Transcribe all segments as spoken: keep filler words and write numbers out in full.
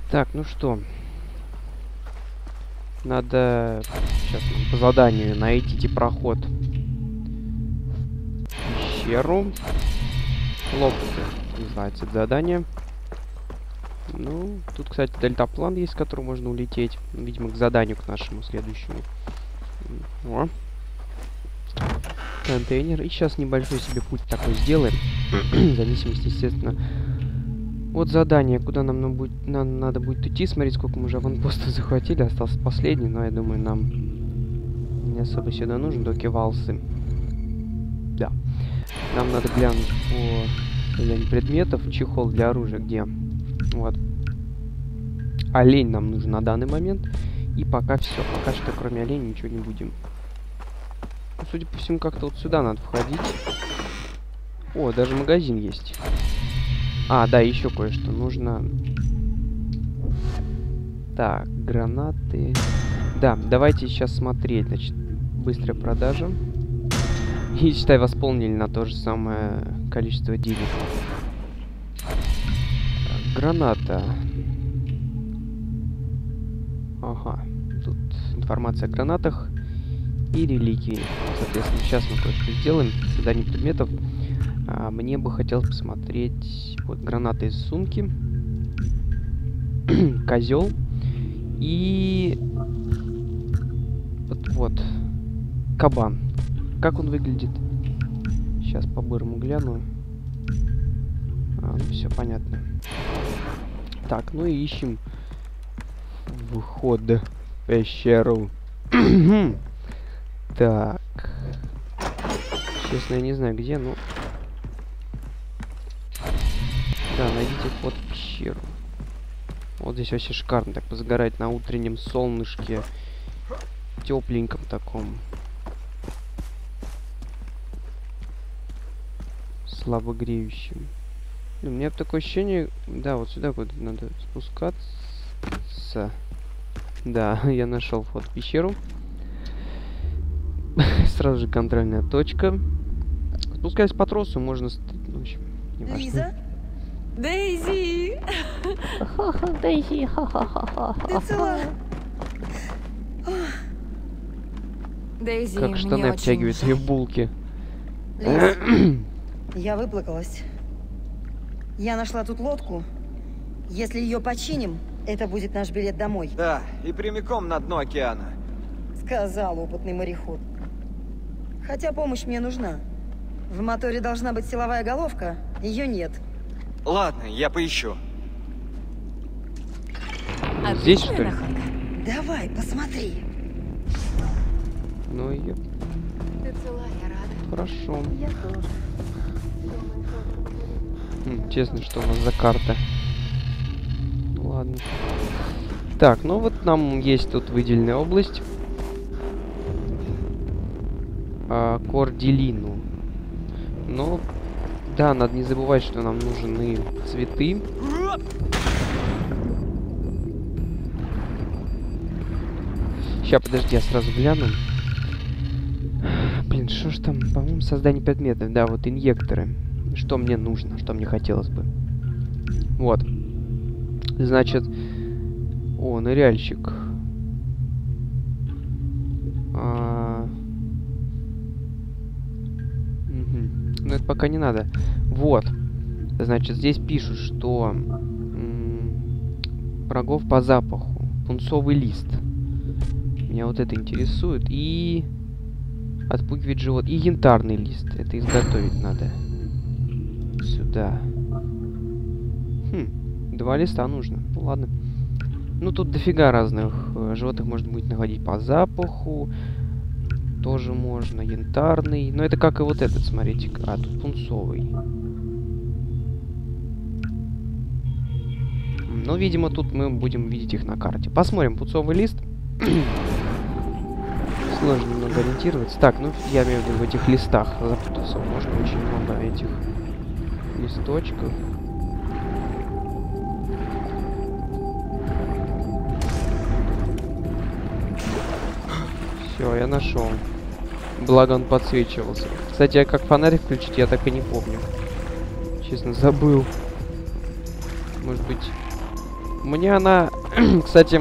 Так, ну что. Надо сейчас по заданию найти проход в пещеру. Лопаты называется это задание. Ну, тут, кстати, дельтаплан есть, с которым можно улететь. Видимо, к заданию, к нашему следующему. О. Контейнер. И сейчас небольшой себе путь такой сделаем. В зависимости, естественно, от задания, куда нам, нам будет, нам надо будет идти. Смотреть, сколько мы уже аванпостов захватили. Остался последний, но я думаю, нам не особо сюда нужен. Доки Валсы. Да. Нам надо глянуть по глянуть предметов. Чехол для оружия где? Вот. Олень нам нужен на данный момент. И пока все. Пока что кроме оленя ничего не будем. Ну, судя по всему, как-то вот сюда надо входить. О, даже магазин есть. А, да, еще кое-что. Нужно... Так, гранаты. Да, давайте сейчас смотреть. Значит, быстрая продажа. И, считай, восполнили на то же самое количество денег. Граната. Ага. Тут информация о гранатах и реликвии. Соответственно, сейчас мы кое-что сделаем. Задание предметов. А, мне бы хотелось посмотреть... Вот, гранаты из сумки. Козел. И... Вот, вот. Кабан. Как он выглядит? Сейчас по-бырому гляну. А, ну все понятно. Так, ну и ищем вход в пещеру. Так. Честно, я не знаю где, но... Да, найдите вход в пещеру. Вот здесь вообще шикарно так позагорать на утреннем солнышке. Тепленьком таком. Слабо греющим. У меня такое ощущение... Да, вот сюда вот надо спускаться. Да, я нашел вход в пещеру. Сразу же контрольная точка. Спускаясь по тросу, можно... В общем, не важно. Лиза? Дейзи! Дейзи, ха-ха-ха-ха. Ты цела? Дейзи, Как штаны обтягивают ее булки. Лиз, я выплакалась. Я нашла тут лодку. Если ее починим, это будет наш билет домой. Да, и прямиком на дно океана. Сказал опытный мореход. Хотя помощь мне нужна. В моторе должна быть силовая головка, ее нет. Ладно, я поищу. Здесь, что ли? Давай, посмотри. Ну и... Ты цела, я рада. Хорошо. Я тоже. Интересно, что у нас за карта. Ну, ладно. Так, ну вот нам есть тут выделенная область. А, Корделину. Но, да, надо не забывать, что нам нужны цветы. Сейчас, подожди, я сразу гляну. Блин, что ж там? По-моему, создание предметов. Да, вот инъекторы. Что мне нужно, что мне хотелось бы. Вот. Значит... О, ныряльщик. А... Угу. Но это пока не надо. Вот. Значит, здесь пишут, что... Врагов по запаху. Пунцовый лист. Меня вот это интересует. И... Отпугивает живот. И янтарный лист. Это изготовить надо. Сюда. Хм. Два листа нужно. Ну ладно. Ну тут дофига разных э, животных можно будет находить по запаху. Тоже можно. Янтарный. Но это как и вот этот, смотрите. А, тут пунцовый. Ну, видимо, тут мы будем видеть их на карте. Посмотрим. Пунцовый лист. Сложно немного ориентироваться. Так, ну, я имею в виду в этих листах. Запутался. Может, очень много этих листочков. Все, я нашел. Благо он подсвечивался. Кстати, а как фонарик включить, я так и не помню. Честно, забыл. Может быть, Мне она, кстати,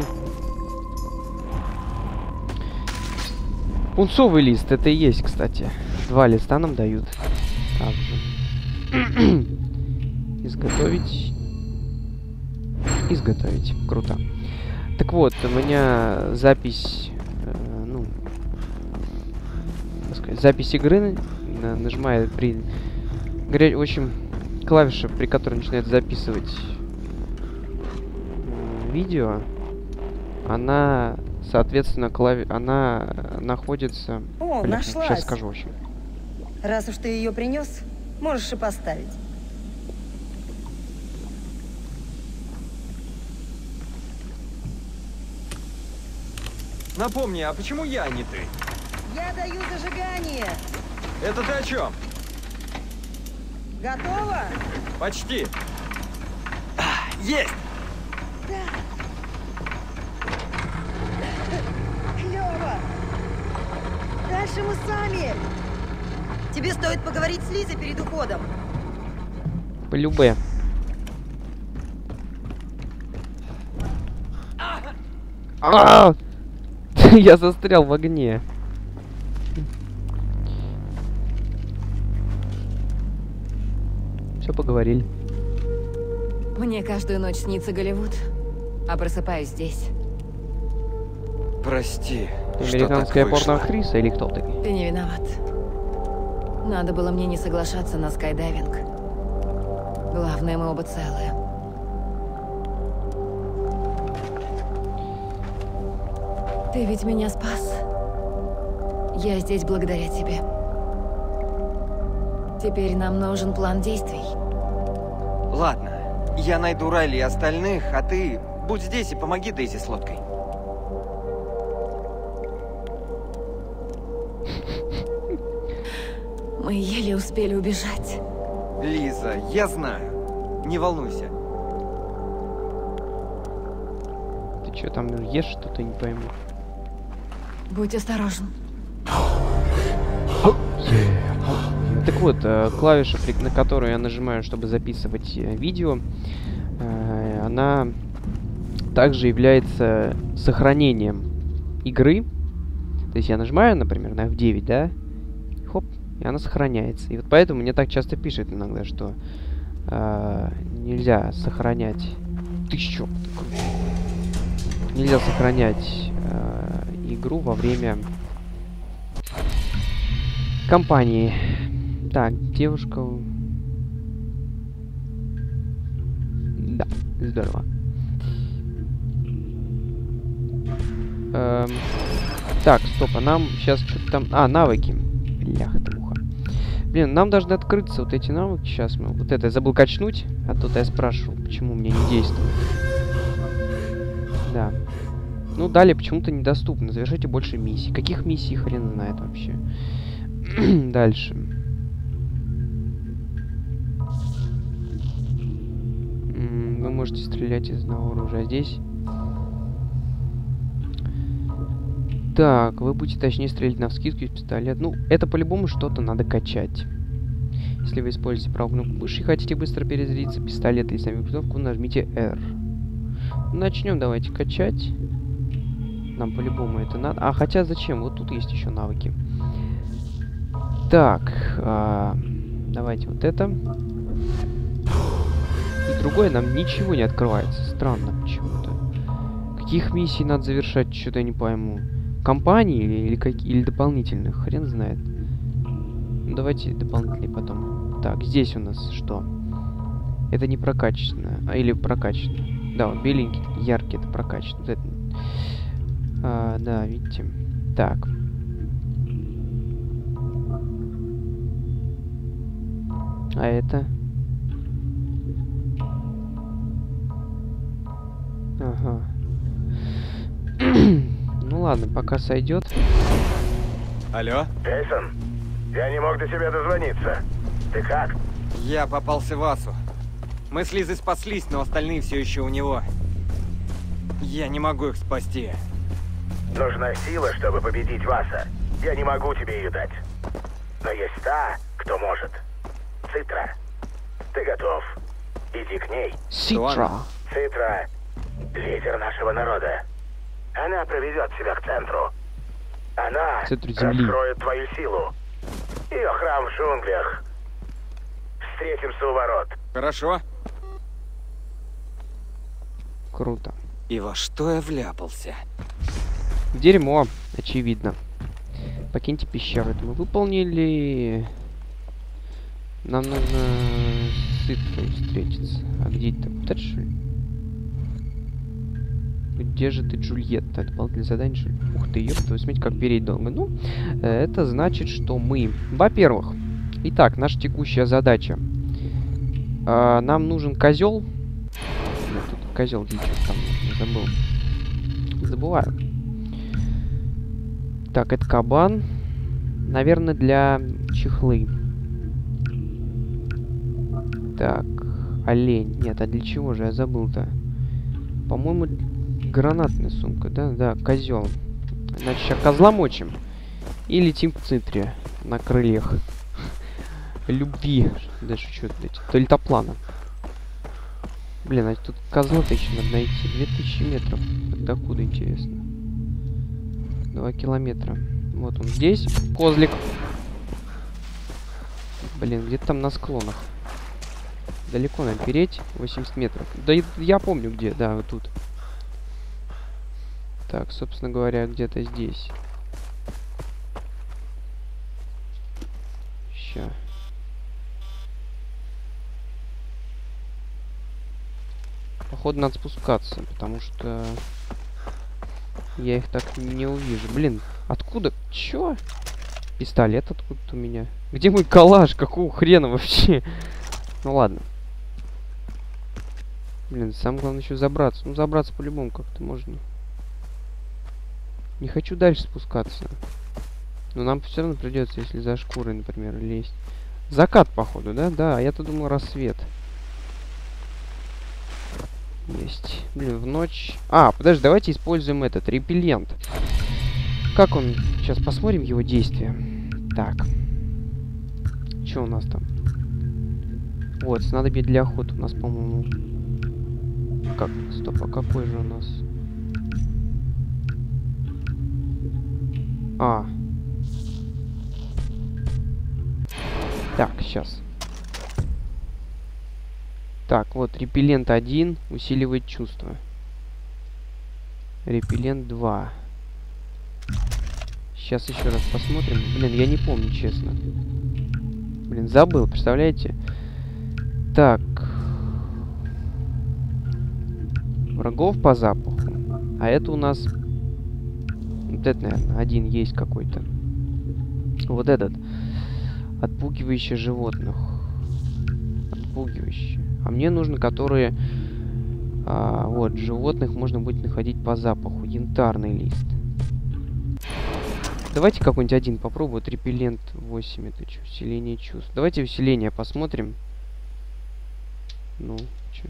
пунцовый лист, это и есть, кстати. Два листа нам дают. Также. Изготовить. Изготовить. Круто. Так вот, у меня запись, э, ну, как сказать, запись игры на, нажимает при, в общем, клавиша, при которой начинает записывать э, видео, она, соответственно, клави, она находится. О, Блин, нашлась. Сейчас скажу, в общем. Раз уж ты ее принес, можешь и поставить. Напомни, а почему я, а не ты? Я даю зажигание. Это ты о чем? Готово? Почти. А, есть! Да. Клево. Дальше мы сами. Тебе стоит поговорить с Лизой перед уходом. Полюбе. А! Я застрял в огне. Все, поговорили. Мне каждую ночь снится Голливуд, а просыпаюсь здесь. Прости. Ты что американская так вышло. порноактриса или кто ты? Ты не виноват. Надо было мне не соглашаться на скайдайвинг. Главное, мы оба целые. Ты ведь меня спас. Я здесь благодаря тебе. Теперь нам нужен план действий. Ладно, я найду Райли и остальных, а ты будь здесь и помоги Дейзи с лодкой. Мы еле успели убежать. Лиза, я знаю. Не волнуйся. Ты что там ешь что-то, не пойму. Будь осторожен. Так вот, э, клавиша, при- на которую я нажимаю, чтобы записывать э, видео, э, она также является сохранением игры. То есть я нажимаю, например, на эф девять, да? Хоп, и она сохраняется. И вот поэтому мне так часто пишет иногда, что э, нельзя сохранять... Ты чё? Нельзя сохранять э, игру во время кампании. Так, девушка... Да, здорово. Эм, так, стоп, а нам сейчас что-то там... А, навыки. Бляха ты муха. Блин, нам должны открыться вот эти навыки. Сейчас мы... Вот это я забыл качнуть, а тут я спрашиваю, почему мне не действует. Да. Ну, далее почему-то недоступно. Завершите больше миссий. Каких миссий, хрен знает вообще. Дальше. М, Вы можете стрелять из одного оружия. Здесь... Так, вы будете точнее стрелять навскидку из пистолета. Ну, это по-любому что-то надо качать. Если вы используете правую кнопку мыши и хотите быстро перезарядиться пистолет или сами винтовку, нажмите эр. Начнем давайте качать. Нам по-любому это надо. А, хотя зачем? Вот тут есть еще навыки. Так, а, давайте вот это. И другое нам ничего не открывается. Странно почему-то. Каких миссий надо завершать, что-то я не пойму. Компании или, или, как, или дополнительных? Хрен знает. Ну, давайте дополнительные потом. Так, здесь у нас что? Это не прокачанное. А, или прокачанное. Да, вот беленький, яркий, это прокачанный. Вот это... а, да, видите. Так. А это? Ага. Ну ладно, пока сойдет. Алло? Джейсон, я не мог до тебя дозвониться. Ты как? Я попался в Асу. Мы с Лизой спаслись, но остальные все еще у него. Я не могу их спасти. Нужна сила, чтобы победить Васа. Я не могу тебе ее дать. Но есть та, кто может. Цитра. Ты готов? Иди к ней. Ситра. Цитра Лидер нашего народа. Она проведет тебя к центру. Она Центру земли. раскроет твою силу. Ее храм в джунглях. Встретимся у ворот. Хорошо. Круто. И во что я вляпался? Дерьмо, очевидно. Покиньте пещеру. Это мы выполнили. Нам нужно с Иткой встретиться. А где это? Вот это что ли? Где же ты, Джульетта? Это было для задания, что ли? Ух ты, ёпта, вы смотрите, как переть долго. Ну, это значит, что мы... Во-первых, итак, наша текущая задача. А, нам нужен козел. Нет, тут козел где что там забыл. Забываю. Так, это кабан. Наверное, для чехлы. Так, олень. Нет, а для чего же? Я забыл-то. По-моему, гранатная сумка, да? Да, козел. Значит, сейчас козла мочим. И летим к центре на крыльях. Любви. Даже что-то эти. Дельтаплана. Блин, а тут козла-то еще надо найти. две тысячи метров. Докуда, интересно? два километра. Вот он здесь. Козлик. Блин, где-то там на склонах. Далеко надо переть. восемьдесят метров. Да я помню где. Да, вот тут. Так, собственно говоря, где-то здесь. Ща. Походу надо спускаться, потому что я их так не увижу. Блин, откуда? Чё? Пистолет откуда-то у меня. Где мой калаш? Какого хрена вообще? Ну ладно. Блин, самое главное еще забраться. Ну, забраться по-любому как-то можно. Не хочу дальше спускаться. Но нам все равно придется, если за шкурой, например, лезть. Закат, походу, да? Да, я-то думал рассвет. Есть. Блин, в ночь... А, подожди, давайте используем этот, репеллент. Как он? Сейчас посмотрим его действия. Так. Что у нас там? Вот, снадобье для охоты у нас, по-моему... Как? Стоп, а какой же у нас? А. Так, сейчас. Так, вот, репеллент один усиливает чувство. Репеллент два. Сейчас еще раз посмотрим. Блин, я не помню, честно. Блин, забыл, представляете? Так. Врагов по запаху. А это у нас... Вот это, наверное, один есть какой-то. Вот этот. Отпугивающий животных. Отпугивающий. А мне нужно, которые... А, вот, животных можно будет находить по запаху. Янтарный лист. Давайте какой-нибудь один попробую. Вот репеллент восемь. Это что? Усиление чувств. Давайте усиление посмотрим. Ну, что?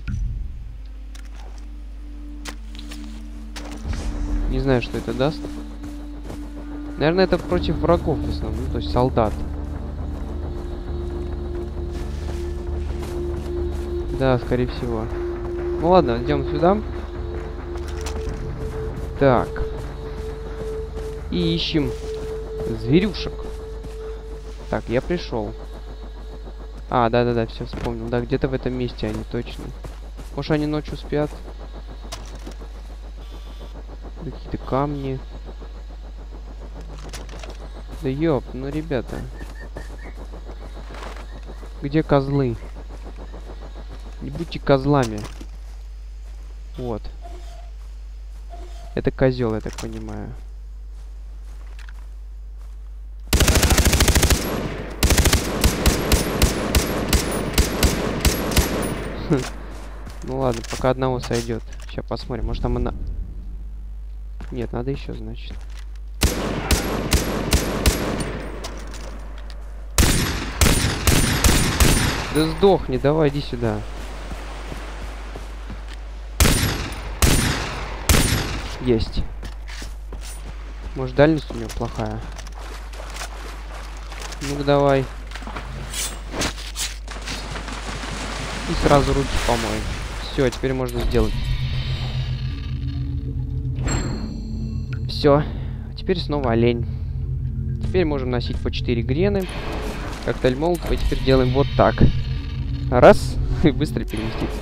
Не знаю, что это даст. Наверное, это против врагов в основном. Ну, то есть солдат. Да, скорее всего. Ну ладно, идем сюда. Так. И ищем зверюшек. Так, я пришел. А, да-да-да, все вспомнил. Да, где-то в этом месте они точно. Может, они ночью спят? Какие-то камни. Да ёп, ну ребята. Где козлы? Не будьте козлами. Вот. Это козел, я так понимаю. Ну ладно, пока одного сойдет. Сейчас посмотрим, может там она... Нет, надо еще, значит. Да сдохни, давай, иди сюда. Есть. Может, дальность у него плохая? Ну-ка, давай. И сразу руки помой. Все, теперь можно сделать. все. Теперь снова олень. Теперь можем носить по четыре грены. Коктейль Молотова. И теперь делаем вот так. Раз. И быстро переместиться.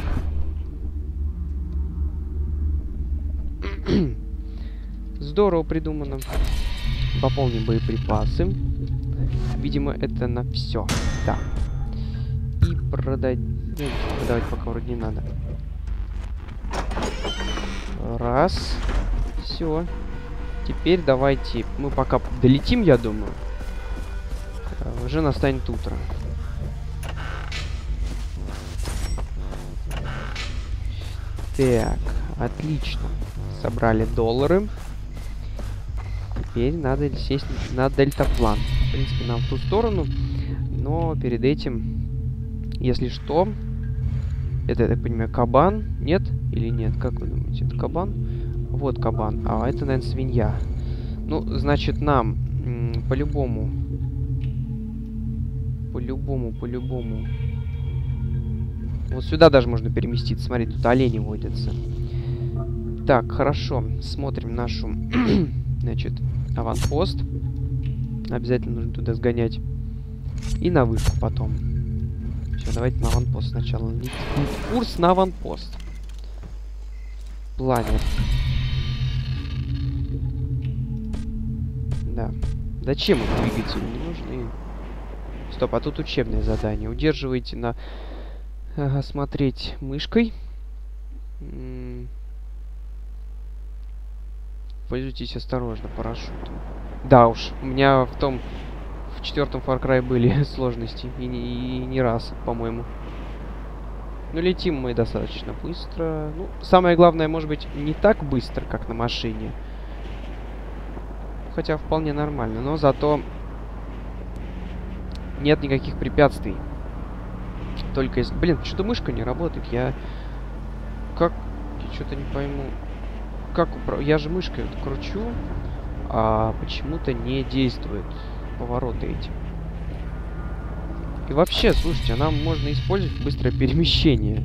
Здорово придумано. Пополним боеприпасы. Видимо, это на все. Да. И продать... Ну, продавать пока вроде не надо. Раз. Все. Теперь давайте... Мы пока долетим, я думаю. Уже настанет утро. Так. Отлично. Собрали доллары. Теперь надо сесть на дельтаплан. В принципе, нам в ту сторону. Но перед этим, если что... Это, я так понимаю, кабан? Нет? Или нет? Как вы думаете, это кабан? Вот кабан. А это, наверное, свинья. Ну, значит, нам по-любому... По-любому, по-любому... Вот сюда даже можно переместиться. Смотри, тут олени водятся. Так, хорошо. Смотрим нашу... Значит, аванпост. Обязательно нужно туда сгонять. И на вышку потом. Все, давайте на аванпост сначала. Курс на аванпост. Планер. Да. Зачем он двигатель? Не нужны. Стоп, а тут учебное задание. Удерживайте на... Ага, смотреть мышкой. М- Пользуйтесь осторожно парашютом. Да уж, у меня в том... В четвертом Far Cry были сложности. И, и, и не раз, по-моему. Ну, летим мы достаточно быстро. Ну, самое главное, может быть, не так быстро, как на машине. Хотя вполне нормально. Но зато нет никаких препятствий. Только если... Блин, что-то мышка не работает. Я... Как... Я что-то не пойму. Как управ... Я же мышкой вот кручу, а почему-то не действует повороты эти. И вообще, слушайте, нам можно использовать быстрое перемещение.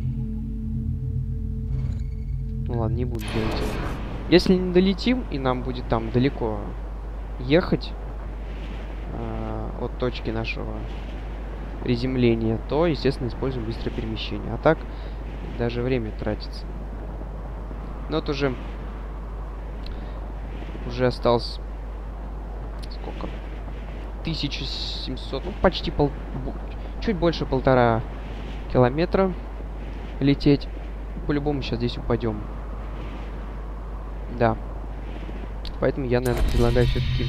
Ну ладно, не буду делать это. Если не долетим, и нам будет там далеко ехать э, от точки нашего приземления, то, естественно, используем быстрое перемещение. А так, даже время тратится. Но вот уже... Уже осталось... Сколько? тысяча семьсот... Ну, почти пол... Чуть больше полтора километра лететь. По-любому сейчас здесь упадем. Да. Поэтому я, наверное, предлагаю все-таки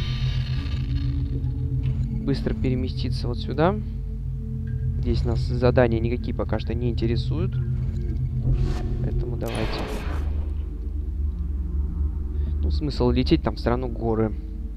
быстро переместиться вот сюда. Здесь нас задания никакие пока что не интересуют. Поэтому давайте. Ну, смысл лететь, там все равно горы.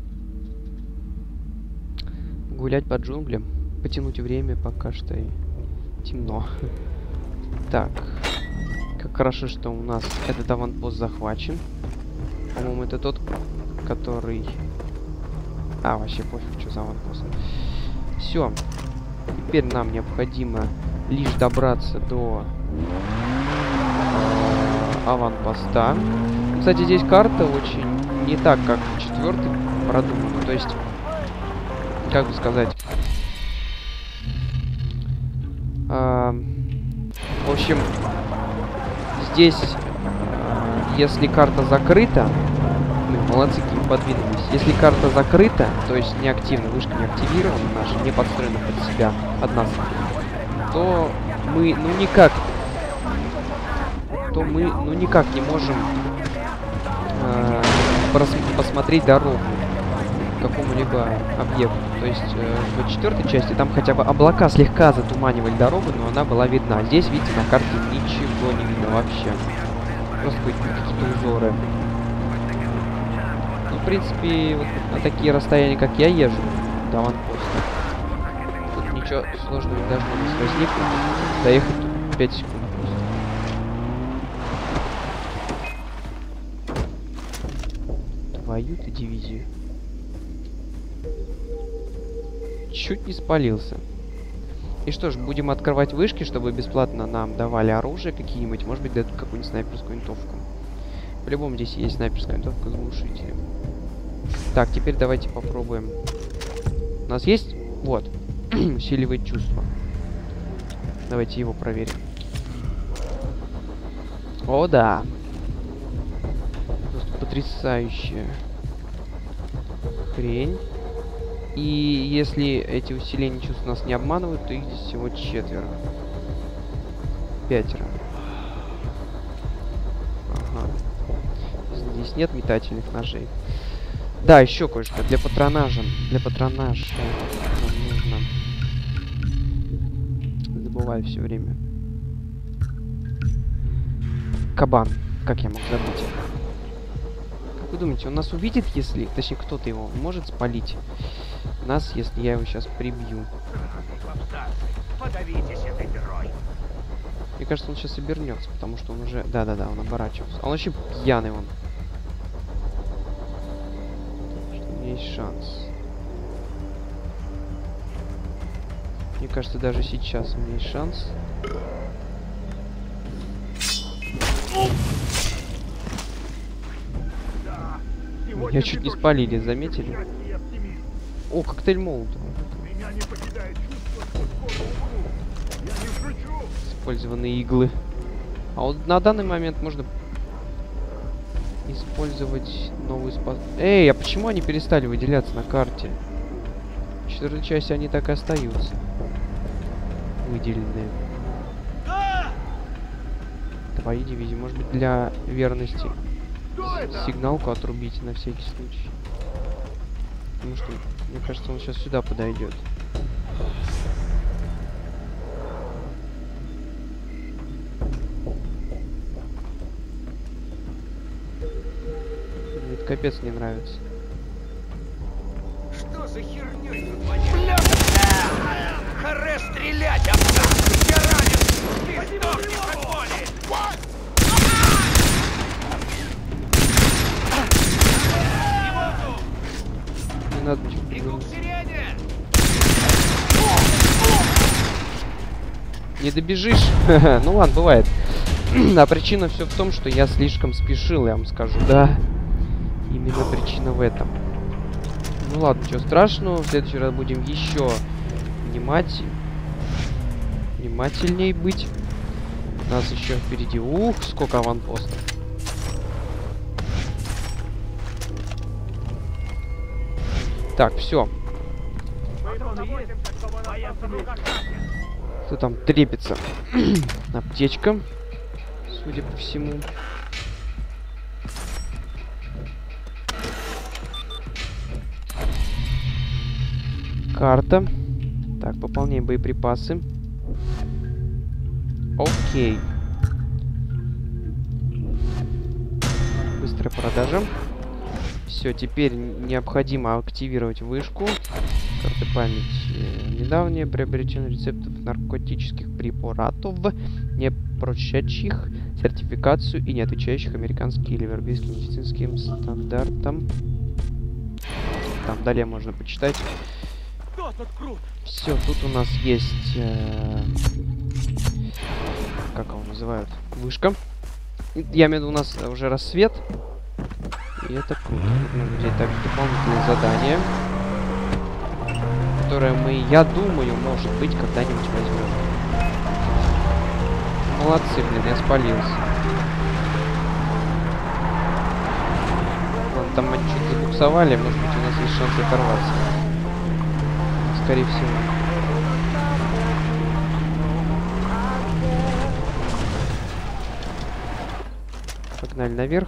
Гулять по джунглям. Потянуть время пока что и темно. Так. Как хорошо, что у нас этот аванпост захвачен. По-моему, это тот, который... А, вообще пофиг, что за аванпост. Все. Теперь нам необходимо лишь добраться до э, аванпоста. Кстати, здесь карта очень не так, как в четвёртой продумана. То есть, как бы сказать... Э, в общем, здесь, э, если карта закрыта... Мы молодцы, какие подвинулись. Если карта закрыта, то есть неактивна, вышка не активирована, наша, не подстроена под себя, под нас, то мы, ну никак... То мы, ну никак не можем... Э, посмотреть дорогу какому-либо объекту. То есть э, в четвертой части там хотя бы облака слегка затуманивали дорогу, но она была видна. Здесь, видите, на карте ничего не видно вообще. Просто какие-то узоры. Ну, в принципе, вот на такие расстояния, как я езжу, до аванпоста, тут ничего сложного не должно у нас возникнуть. Доехать тут пять секунд. Твою-то дивизию. Чуть не спалился. И что ж, будем открывать вышки, чтобы бесплатно нам давали оружие какие-нибудь. Может быть, дадут какую-нибудь снайперскую винтовку. По-любому здесь есть снайперская винтовка с глушителем. Так, теперь давайте попробуем. У нас есть? Вот. Усиливает чувство. Давайте его проверим. О, да. Просто потрясающая хрень. И если эти усиления чувств нас не обманывают, то их здесь всего четверо. Пятеро. Ага. Здесь нет метательных ножей. Да, еще кое-что. Для патронажа. Для патронажа нам нужно... Забываю все время. Кабан. Как я мог забыть? Как вы думаете, он нас увидит, если... Точнее, кто-то его может спалить? Нас, если я его сейчас прибью. Мне кажется, он сейчас обернется, потому что он уже... Да-да-да, он оборачивался. Он вообще пьяный он. Есть шанс. Мне кажется, даже сейчас у меня есть шанс. Меня чуть не спалили, заметили? О, коктейль Молотова. Использованные иглы. А вот на данный момент можно использовать новую спас... Эй, а почему они перестали выделяться на карте? В четвертой части они так и остаются. Выделенные. Твои дивизии. Может быть, для верности сигналку отрубите на всякий случай. Потому что, мне кажется, он сейчас сюда подойдет. Мне это капец не нравится. Что за хернёй тут воняет? Харе стрелять, обсак! Я ранен! Ты сдохнешь от боли! Не надо ничего. Не добежишь? Ну ладно, бывает. А причина все в том, что я слишком спешил, я вам скажу. Да, именно причина в этом. Ну ладно, ничего страшного. В следующий раз будем еще вниматель... внимательней быть. У нас еще впереди... Ух, сколько аванпостов. Так, все. Кто там трепится? Аптечка, судя по всему. Карта. Так, пополняем боеприпасы. Окей. Быстрая продажа. Все, теперь необходимо активировать вышку. Карта памяти. Недавнее приобретение рецептов наркотических препаратов, не прочащих сертификацию и не отвечающих американским или европейским медицинским стандартам. Там далее можно почитать. Все, тут у нас есть... Э, как его называют? Вышка. Я имею в виду, у нас уже рассвет. И это круто. Тут можно взять также дополнительное задание, которое мы, я думаю, может быть, когда-нибудь возьмем. Молодцы, блин, я спалился. Ладно, там они что-то забуксовали, может быть, у нас есть шанс оторваться. Скорее всего. Погнали наверх.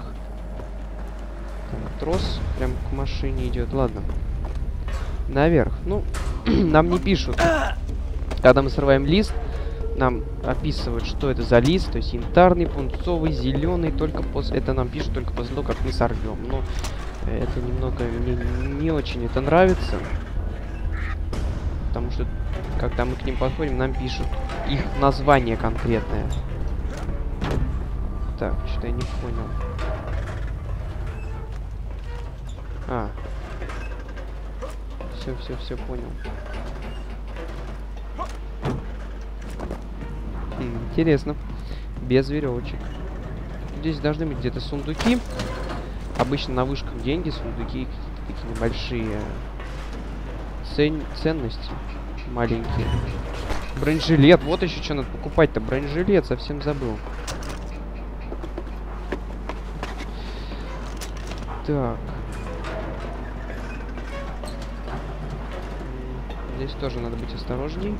Трос прям к машине идет. Ладно. Наверх. Ну, нам не пишут. Когда мы срываем лист, нам описывают, что это за лист. То есть янтарный, пунцовый, зеленый. Только после... Это нам пишут только после того, как мы сорвем. Но это немного... Мне не очень это нравится. Потому что, когда мы к ним подходим, нам пишут их название конкретное. Так, что-то я не понял. А. Все, все, все понял. Хм, интересно. Без веревочек. Здесь должны быть где-то сундуки. Обычно на вышках деньги, сундуки, такие небольшие цен... ценности. Маленькие. Бронежилет. Вот еще что надо покупать-то. Бронежилет. Совсем забыл. Так. Здесь тоже надо быть осторожней.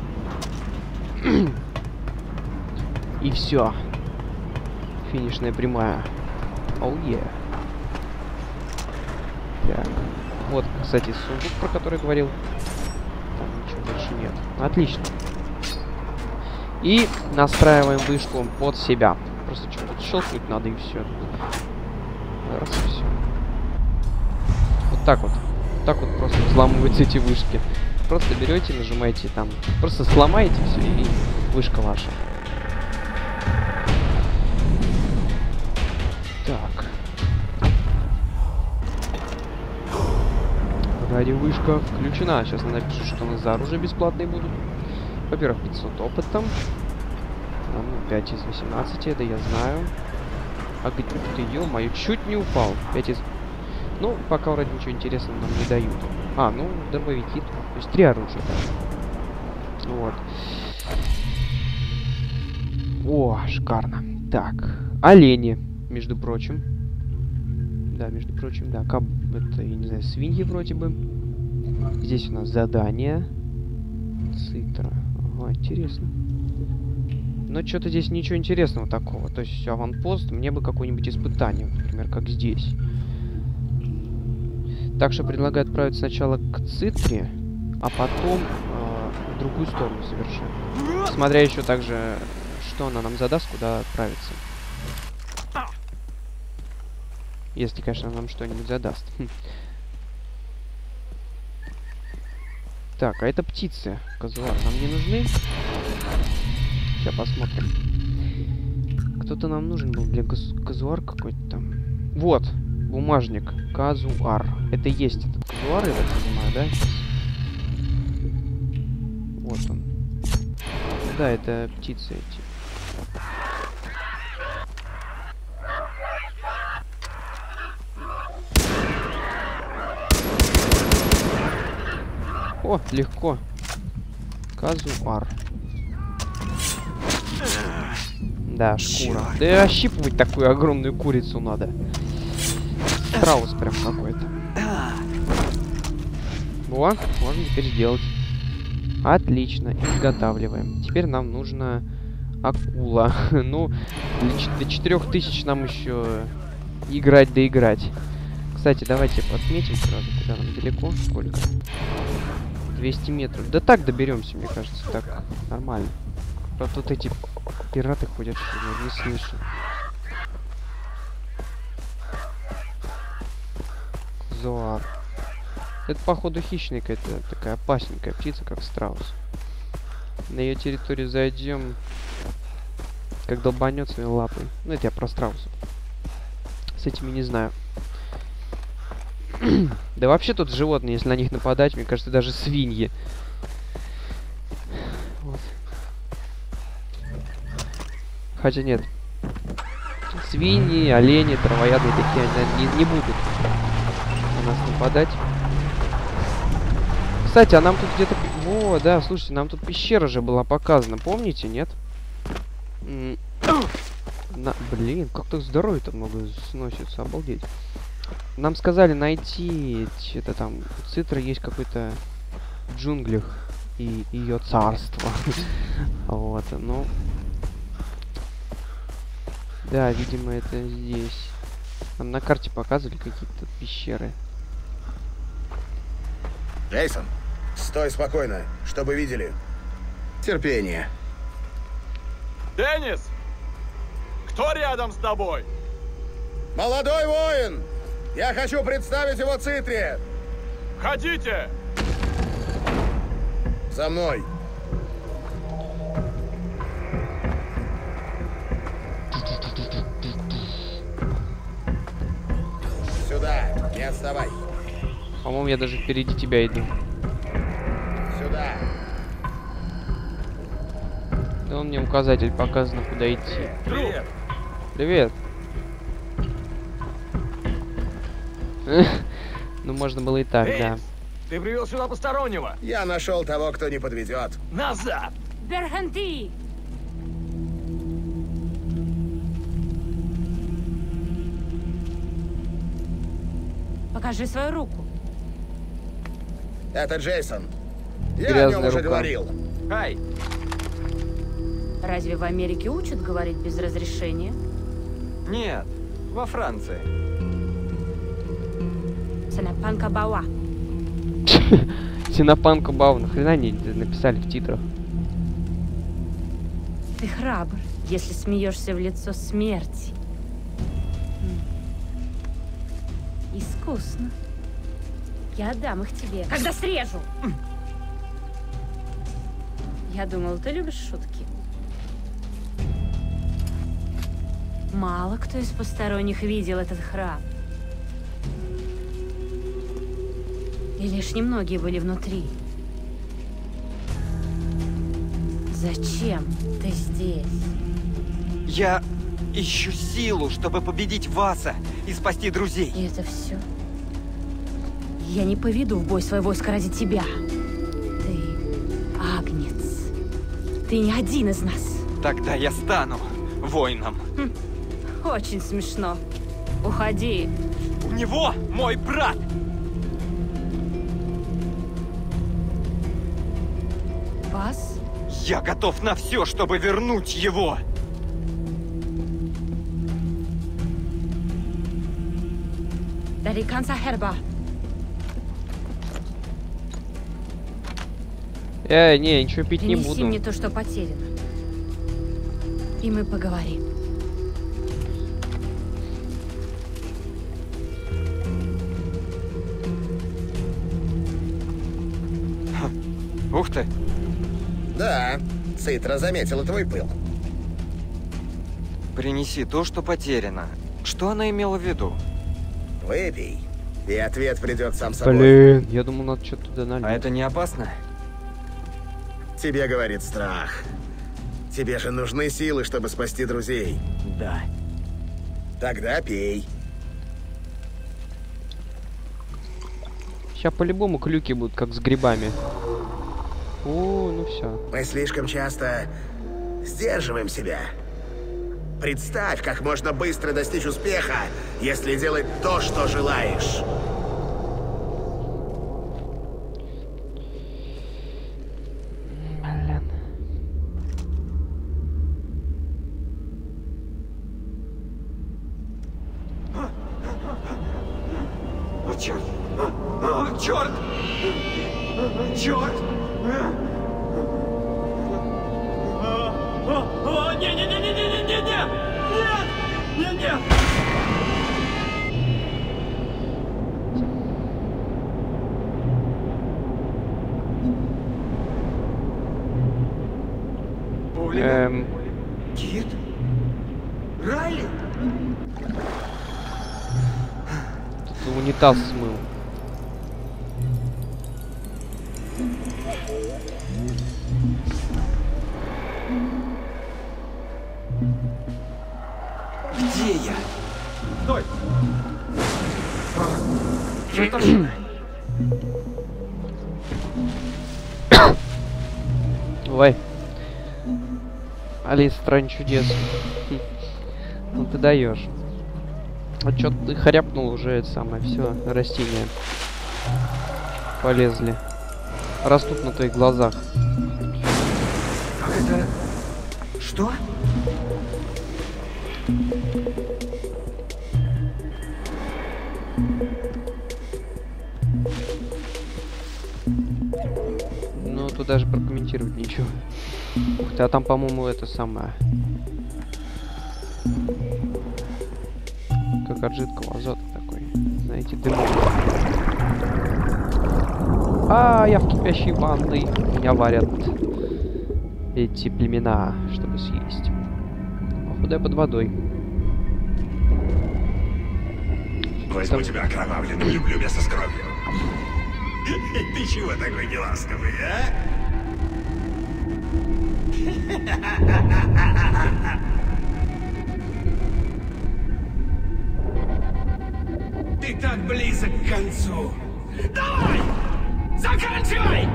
И все. Финишная прямая. Оу, oh, yeah. Так. Вот, кстати, сундук, про который говорил. Там ничего больше нет. Отлично. И настраиваем вышку под себя. Просто что-то щелкнуть надо и все. Раз и все. Вот так вот. Вот так вот просто взламываются эти вышки. Просто берете, нажимаете там. Просто сломаете все и вышка ваша. Так. Радиовышка включена. Сейчас она напишет, что у нас за оружие бесплатные будут. Во-первых, пятьсот опыта. А, ну, пять из восемнадцати, это я знаю. А где ты, ё-моё, чуть не упал. пять из... Ну, пока вроде ничего интересного нам не дают. А, ну, дробовики. То есть три оружия. Да. Вот. О, шикарно. Так, олени, между прочим. Да, между прочим, да. Каб... Это, я не знаю, свиньи вроде бы. Здесь у нас задание. Цитра. Ага, интересно. Но что-то здесь ничего интересного такого. То есть аванпост, мне бы какое-нибудь испытание, например, как здесь. Так что предлагаю отправить сначала к Цитре, а потом э, в другую сторону совершенно. Смотря еще также, что она нам задаст, куда отправиться. Если, конечно, нам что-нибудь задаст. Так, а это птицы. Казуар нам не нужны? Сейчас посмотрим. Кто-то нам нужен был для казуар какой-то там. Вот, бумажник. Казуар. Это есть этот казуар, я так понимаю, да? Вот он. Да, это птицы эти. О, легко. Казуар. Да, шкура. Да и ощипывать такую огромную курицу надо. Страус прям какой-то. Во, можно теперь сделать. Отлично, изготавливаем. Теперь нам нужна акула. Ну, до четырёх тысяч нам еще играть да играть. Кстати, давайте подметим сразу, куда нам далеко, сколько. двести метров. Да так доберемся, мне кажется, так нормально. Правда, тут эти пираты ходят, что я не слышу. Зоар. Это, походу, хищник, это такая опасненькая птица, как страус. На ее территорию зайдем, как долбанет своей лапой. Ну, это я про страусов. С этими не знаю. Да вообще тут животные, если на них нападать, мне кажется, даже свиньи. Вот. Хотя нет. Свиньи, олени, травоядные такие, они не, не будут на нас нападать. Кстати, а нам тут где-то... О, да, слушайте, нам тут пещера же была показана, помните, нет? На... Блин, как так здоровье-то много сносится, обалдеть. Нам сказали найти, это там, у Цитры есть какой-то в джунглях и ее царство. Вот, ну... Да, видимо, это здесь. Нам на карте показывали какие-то пещеры. Джейсон, стой спокойно, чтобы видели. Терпение. Деннис! Кто рядом с тобой? Молодой воин! Я хочу представить его Цитре! Ходите! За мной! Сюда! Не отставай! По-моему, я даже впереди тебя иду. Сюда! Да он мне указатель показано, куда идти. Привет! Привет! Ну, можно было и так, Эй, да. ты привел сюда постороннего. Я нашел того, кто не подведет. Назад! Берханти! Покажи свою руку. Это Джейсон. Я о Грязная нем уже рука. говорил. Ай, Разве в Америке учат говорить без разрешения? нет, во Франции. Санапанка Бауа. Синопанку Бау, нахрена они написали в титрах? Ты храбр, если смеешься в лицо смерти. М. Искусно. Я отдам их тебе, когда срежу. Я думал, ты любишь шутки. Мало кто из посторонних видел этот храм. И лишь немногие были внутри. Зачем ты здесь? Я ищу силу, чтобы победить Васа и спасти друзей. И это все? Я не поведу в бой свое войско ради тебя. Ты агнец. Ты не один из нас. Тогда я стану воином. Очень смешно. Уходи. У него мой брат. Вас? Я готов на все, чтобы вернуть его. Дарикан Сахерба. Эй, не, ничего пить не Принеси буду. мне то, что потеряно. И мы поговорим. Ух ты. Да, Цитра заметила твой пыл. Принеси то, что потеряно. Что она имела в виду? Выпей, и ответ придет сам собой. Блин, я думал, надо что-то туда налить. А это не опасно? Тебе говорит страх. Тебе же нужны силы, чтобы спасти друзей. Да. Тогда пей. Сейчас по-любому клюки будут, как с грибами. О, ну все. Мы слишком часто сдерживаем себя. Представь, как можно быстро достичь успеха, если делать то, что желаешь. Блин. О, черт! О, черт! Черт! О, не-не-не-не-не-не-не-не! Нет! Нет-нет! Эм, Кит? Райли? тут унитаз смыл. Где я? Стой! Что ж? Ой. Алиса, страна чудес. Хм. Ну ты даешь. А чё ты хряпнул уже это самое, все, растения полезли. Растут на твоих глазах. Как это? Что? Ну, тут даже прокомментировать ничего. Ух ты, а там, по-моему, это самое. Как от жидкого азота такой. Знаете, дымок. А, я в кипящей ванной. Меня варят эти племена, чтобы съесть. Походу я под водой. Возьму тебя окровавленным, люблю мясо с кровью. Ты чего такой неласковый, а? Ты так близок к концу. Давай! Заканчивай!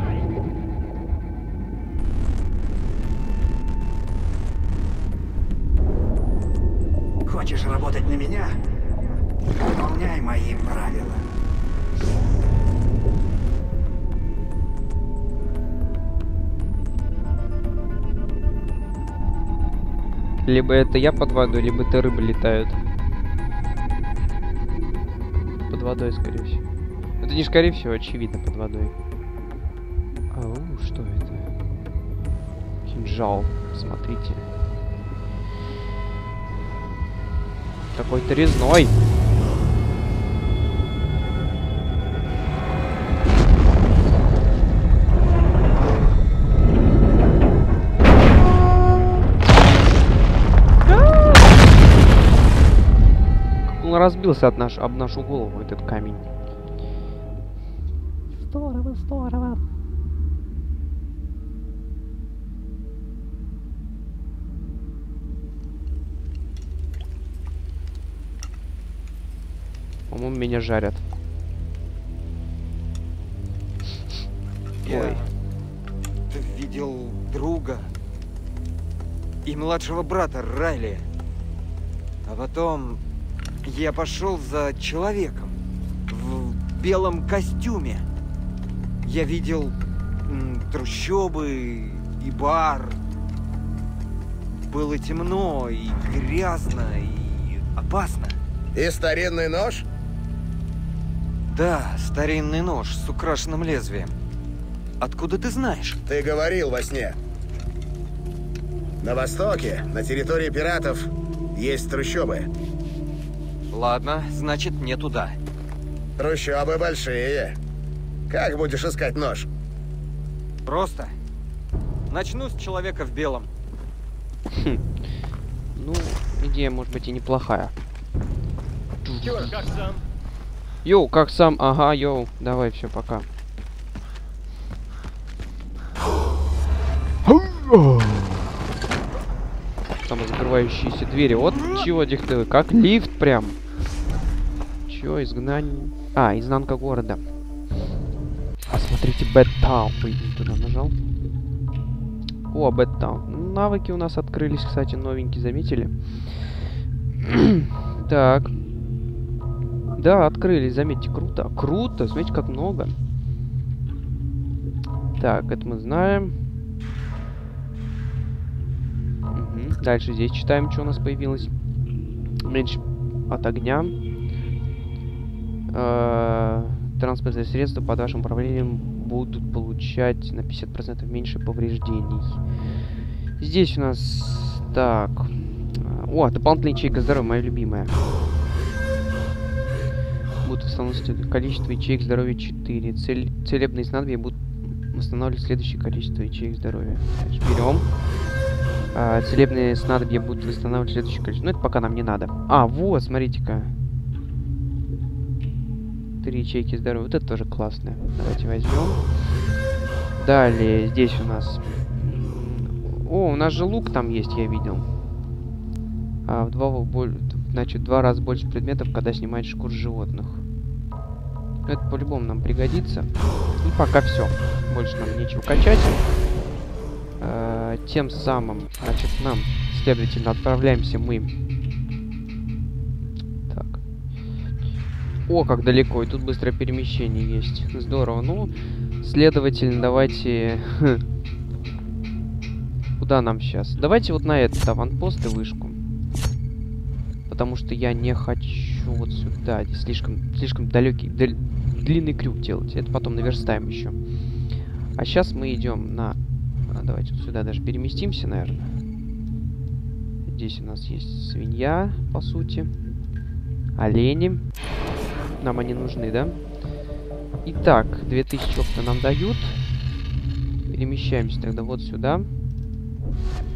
Хочешь работать на меня? Выполняй мои правила. Либо это я под водой, либо это рыбы летают. Под водой, скорее всего. Это не скорее всего, очевидно, под водой. Ау, что это? Кинжал, смотрите. Какой-то резной. Он разбился от наш, об нашу голову, этот камень. Здорово, здорово. По-моему, меня жарят. Я... Ой. Ты видел друга и младшего брата Райли. А потом я пошел за человеком в белом костюме. Я видел м, трущобы и бар. Было темно и грязно и опасно. И старинный нож? Да, старинный нож с украшенным лезвием. Откуда ты знаешь? Ты говорил во сне. На востоке, на территории пиратов, есть трущобы. Ладно, значит, не туда. Трущобы большие. Как будешь искать нож? Просто начну с человека в белом. Хм. Ну, идея может быть и неплохая. Как сам? Йоу, как сам? Ага, йоу. Давай, все, пока. Там закрывающиеся двери. Вот чего диктую. Как лифт прям. Чё, изгнание? А, изнанка города. Посмотрите, Бэттаун. Ой, туда нажал. О, Бэттаун. Навыки у нас открылись, кстати, новенькие, заметили? Так. Да, открылись, заметьте, круто. Круто, смотрите, как много. Так, это мы знаем. Угу. Дальше здесь читаем, что у нас появилось. Меньше от огня. Э-э- транспортные средства под вашим управлением будут получать на пятьдесят процентов меньше повреждений. Здесь у нас... Так. О, дополнительная ячейка здоровья, моя любимая. Будут восстанавливать количество ячеек здоровья четыре. Цель, целебные снадобья будут восстанавливать следующее количество ячеек здоровья. Берем. А, целебные снадобья будут восстанавливать следующее количество. Ну, это пока нам не надо. А, вот, смотрите-ка. Три ячейки здоровья. Вот это тоже классное. Давайте возьмем. Далее, здесь у нас... О, у нас же лук там есть, я видел. А, в два, значит, в два раза больше предметов, когда снимаешь шкур животных. Это по-любому нам пригодится. И пока все. Больше нам нечего качать. А, тем самым, значит, нам, следовательно, отправляемся мы. Так. О, как далеко. И тут быстрое перемещение есть. Здорово. Ну, следовательно, давайте... Куда нам сейчас? Давайте вот на этот аванпост и вышку. Потому что я не хочу вот сюда. Здесь слишком, слишком далекий, дал, длинный крюк делать. Это потом наверстаем еще. А сейчас мы идем на... А, давайте вот сюда даже переместимся, наверное. Здесь у нас есть свинья, по сути. Олени. Нам они нужны, да? Итак, две тысячи опыта нам дают. Перемещаемся тогда вот сюда.